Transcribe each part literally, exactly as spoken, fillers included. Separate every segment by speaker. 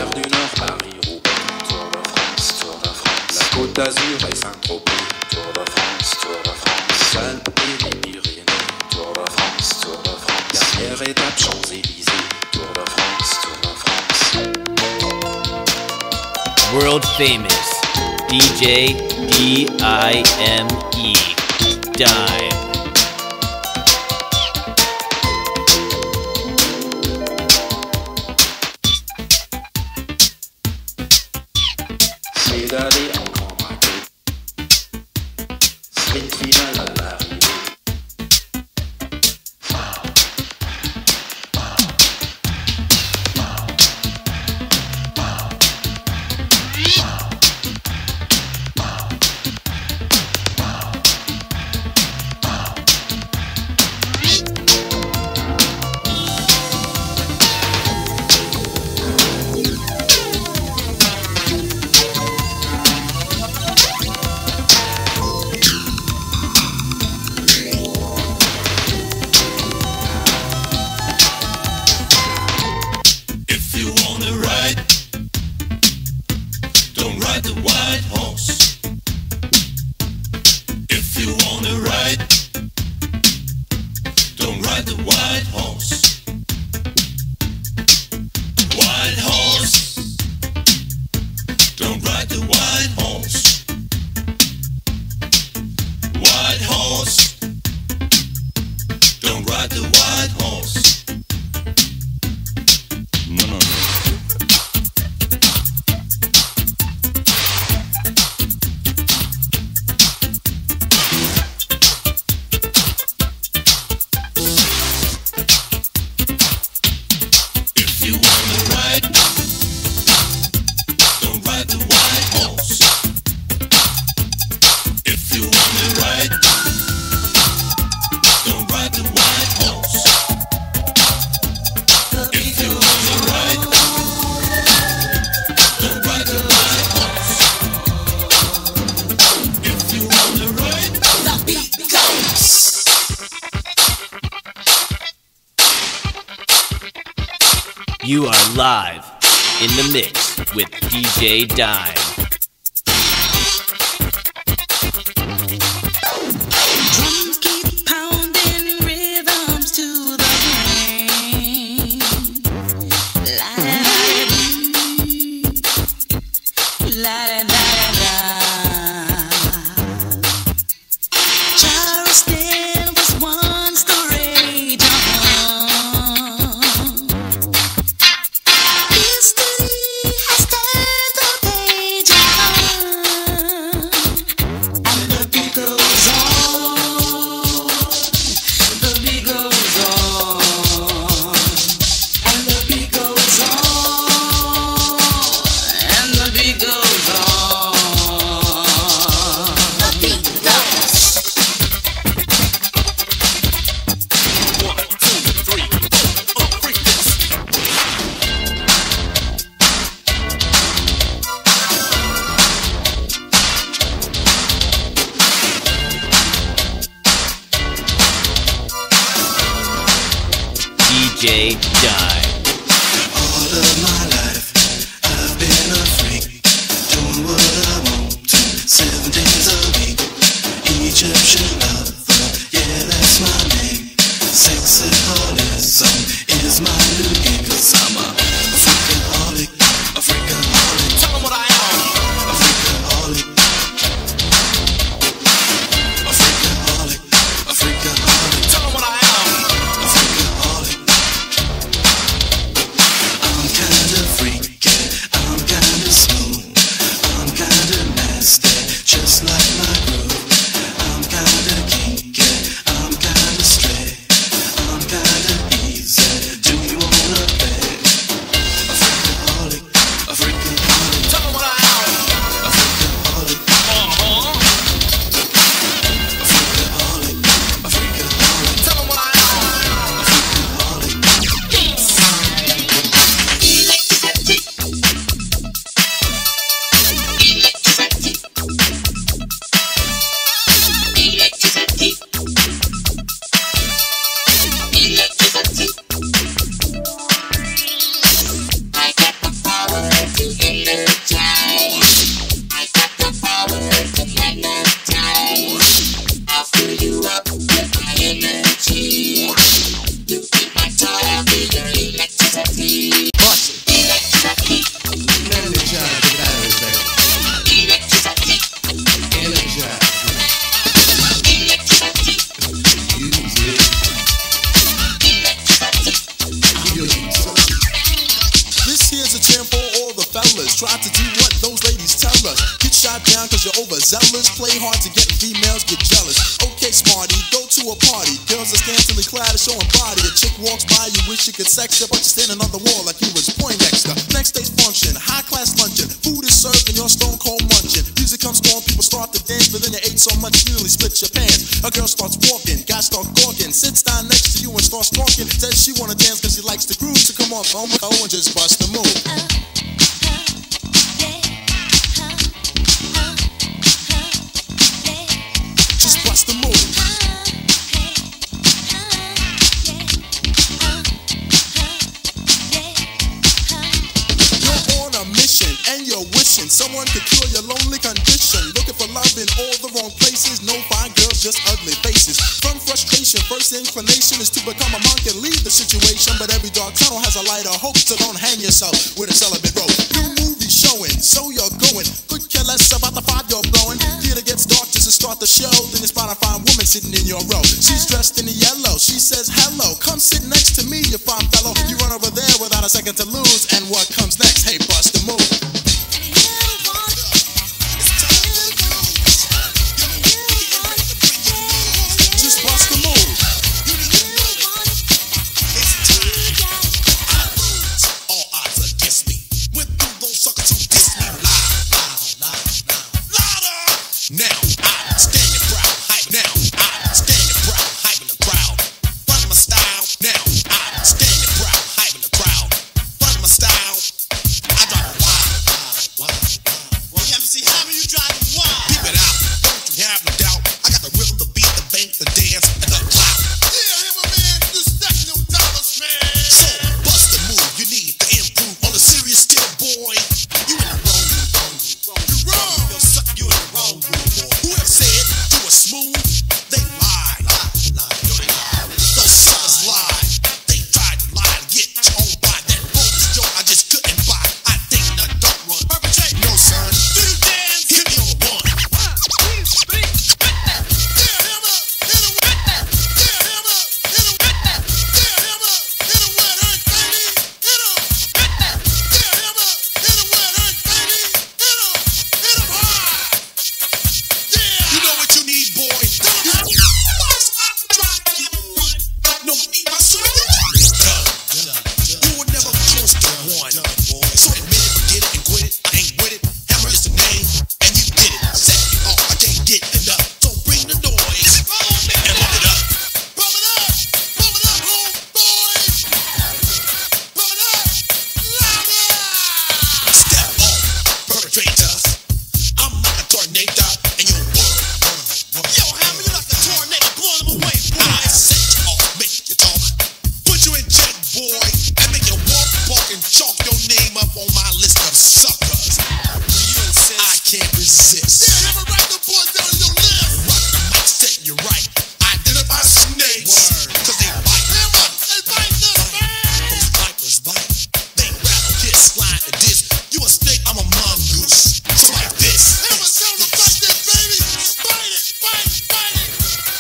Speaker 1: Gare du Nord, Paris-Roubaix, Tour de France, Tour de France. La Côte d'Azur et Saint-Tropez, Tour de France, Tour de France. Alpes et les Pyrénées, Tour de France, Tour de France. Dernière étape, Champs-Élysées, Tour de France, Tour de France.
Speaker 2: World famous D J D I M E, Dime.
Speaker 1: C'est d'aller en grand raquet. Sprint final à l'arrivée.
Speaker 2: You are live in the mix with D J Dime. D J Dime.
Speaker 3: All of my life, I've been a freak, doing what I want, seven days a week. Egyptian lover, yeah, that's my name. Sexaholicism is my new game, 'cause I'm a freakaholic, a freakaholic. Tell 'em what I am. A freakaholic, a freakaholic, a freakaholic. Tell 'em what I am. A freakaholic.
Speaker 4: a chant for all the fellas. Try to do what those ladies tell us. Get shot down cause you're overzealous. Play hard to get females, get jealous. Okay, smarty, go to a party. Girls are scantily clad and showing body. A chick walks by, you wish you could sex her, but you're standing on the wall like you was Poindexter. Next day's function, high class luncheon. Food is served and you're stone cold munching. Music comes on, people start to dance, but then you ate so much you nearly split your pants. A girl starts walking, guys start gawking, sits down next to you and starts talking. Says she wanna dance cause she likes the groove, so come on, phone with her and just bust the move. Just bust the move. You're on a mission and you're wishing someone could cure your lonely condition. Looking for love in all the wrong places. No fine girls, just ugly faces. From frustration, first inclination is to become a monk and leave the situation. But every dark tunnel has a light of hope, so don't hang yourself with a celibate rope. New movie showing, so you're going. Could care less about the five you're blowing. Theater gets dark just to start the show. Then you spot a fine woman sitting in your row. She's dressed in the yellow. She says hello. Come sit next to me, you fine fellow. You run over there without a second to lose. And what comes next? Hey, bust the move. Just bust the move.
Speaker 3: All odds against me. Went through those suckers who dissed me. Loud, loud, loud, loud. Louder! Now I'm standing proud, hype. Now I'm standing proud, hyping the crowd. Running my style. Now I'm standing proud, hyping the crowd. Running my style. I drive wild, wild, wild, wild. Well, you ever see how you driving wild? Keep it out, don't you have no doubt. I got the rhythm, the beat, the bank, the dance, and the clout. Yeah, him a man, you stack them dollars, man. So bust the move, you need to improve. On the serious still, boy. You in the wrong groove, wrong groove. You wrong. Yo, sucker, you in the wrong groove, boy. Whoever said you were smooth, they lied. Lie, lie, yo, they lied. Those suckers lied. They tried to lie to get your own body. That bogus joke I just couldn't buy. I think none don't run. Perpetrate. No, son. Do you dance? Hit me on the one. One, two, three. Yeah, hammer. Hit him with that. Yeah, hammer. Hit him with that. Yeah, hammer. Hit him with hurt, baby. Hit him. Yeah, hammer. Hit him with hurt, baby. Hit him. Hit him hard. Yeah. You know what you need, boy. You I'm trying to get one. No, me, my son. Done. You were never close to one. So admit it, forget it, and quit it. I ain't with it. Hammer is the name, and you did it. Set me off, I can't get enough. So bring the noise and pump it up. Pump it up, pump it up, homeboy. Pump it up, louder. Step off, perpetrators. I'm like a tornado in your world. Yo, Hammer, you like a tornado, blowing them away, boy. I set you off, make you talk. Put you in check, boy, and make you walk, walk, and chalk your name up on my list of suckers. You insist? I can't resist. Yeah, Hammer, write the boy down your list. Rock the mic, set you right. Identify snakes, cause they bite. Hammer, they bite this, man. Those vipers bite. They rattle, hiss, slide, and diss. You a snake, I'm a mongoose. So like this. Hammer, tell them to bite this, baby. Bite it, bite it, bite it.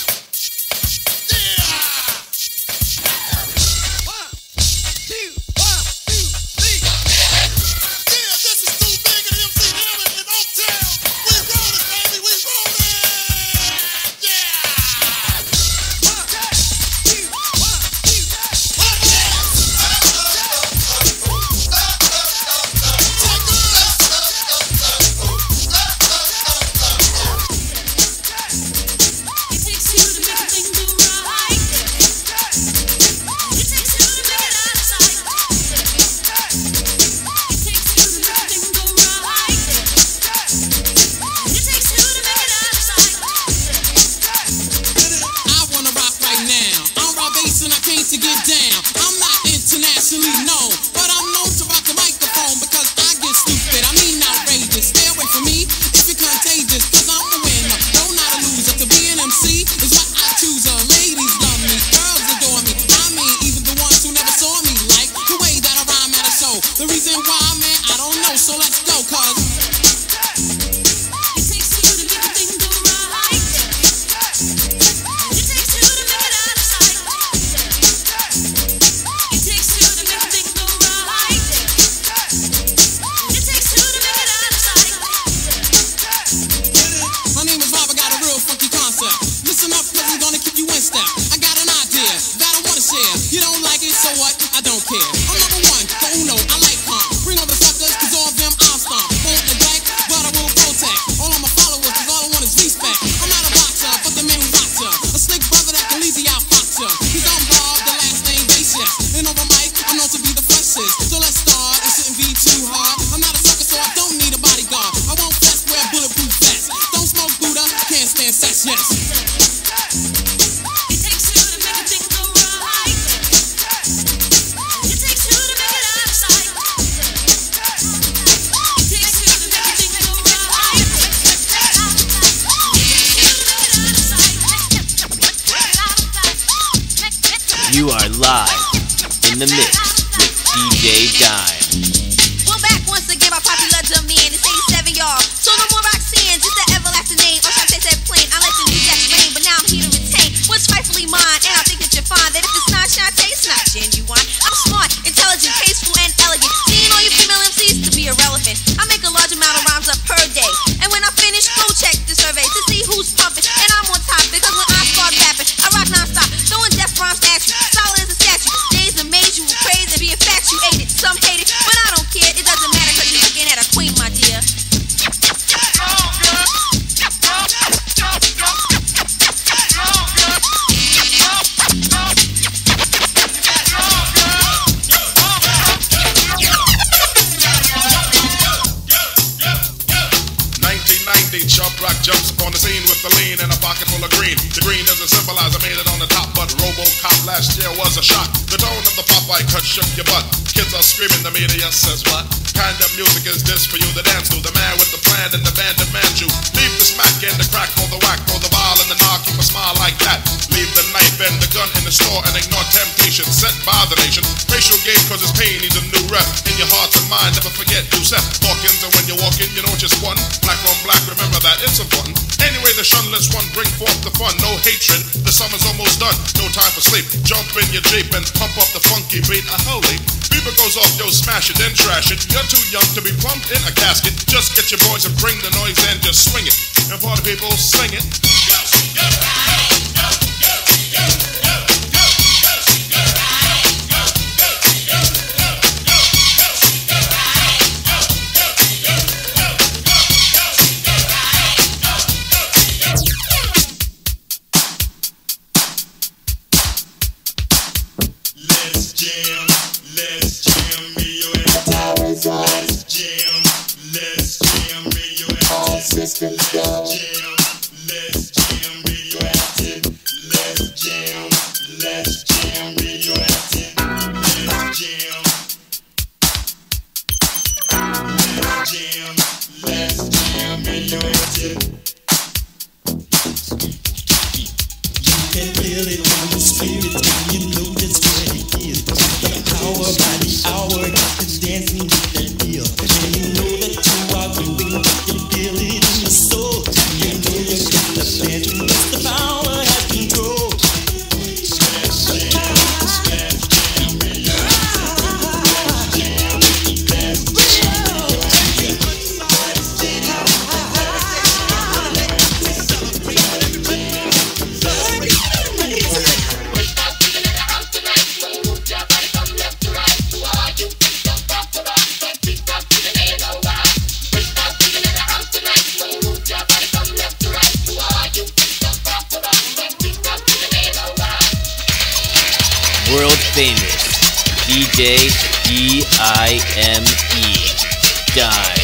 Speaker 3: Yeah. One, two, one, two, three. Yeah, this is too big and M C Hammer in Oaktown. We rollin', baby, we rollin'. Yeah. One, two, one, two, one,
Speaker 5: It takes two to make a thing go right. It takes two to make it out of sight. It takes two to make a thing go right. It takes two to make it out of sight.
Speaker 6: I wanna rock right now. I'm Rob Bass and I came to get down. I'm not internationally known, but I'm known to rock the microphone because I get stupid. I mean outrageous. Stay away from me if you're contagious, cause I'm a winner. No, not a loser. To be an M C is what I choose. Uh, ladies love me, girls adore me. I mean, even the ones who never saw me like the way that I rhyme at a show. The reason why, man, I don't know. So let's go, cause
Speaker 5: It takes two to make a thing go right. It takes two to make it out of sight. It takes two to make a thing go right.
Speaker 2: live in the mix with D J Dime.
Speaker 5: We're back once again by popular demand. It's eighty-seven, y'all. So no more Roxanne, just the everlasting name. Or should I say that plain? I let the new jacks reign, but now I'm here to retain what's rightfully mine. And I think that you'll find that if it's not Shantae, it's not genuine. I'm smart, intelligent, tasteful, and elegant. Seeing all you female M Cs to be irrelevant. I make a large amount of rhymes up per day. And when I finish, go check the survey to see who's pumping. And I'm on top because when I start rapping, I rock non-stop, throwing death rhymes at you, solid as a statue. Days that made you praise and be infatuated. Some hate it, but I don't care. It doesn't matter because you're looking at a queen, my dear.
Speaker 7: Chop rock jumps upon the scene with the lean and a pocket full of green. The green doesn't symbolize I made it on the top, but RoboCop last year was a shock. The tone of the Popeye cut shook your butt. Kids are screaming, the media says what? Kind of music is this for you to dance to? The man with the plan and the band demands you. Leave the smack and the crack for the whack, for the ball and the knock, keep a smile like that. Leave the knife and the gun in the store and ignore temptation sent by the nation. Racial game cause his pain needs a new rep. In your heart and mind, never forget Giuseppe Hawkins, and when you walk in, you know just one. Black on black, remember that it's important. Anyway, the shunless one bring forth the fun. No hatred, the summer's almost done. No time for sleep. Jump in your Jeep and pump up the funky beat. A holy beaver goes off, yo, smash it, then trash it. You're too young to be plumped in a casket. Just get your boys and bring the noise and just swing it. And for the people, sing it.
Speaker 8: Systems go. Let's jam, radioactive. Let's jam, let's jam, radioactive. Let's jam. Let's jam, let's jam, radioactive. You can feel it in the spirit, and you know just what it is. The hour by the hour, it's dancing with that deal. And you know that you are doing what you feel it. So, you know you got the passion, but the power has control. Let's jam, let's jam,
Speaker 2: World famous D J D I M E Dime.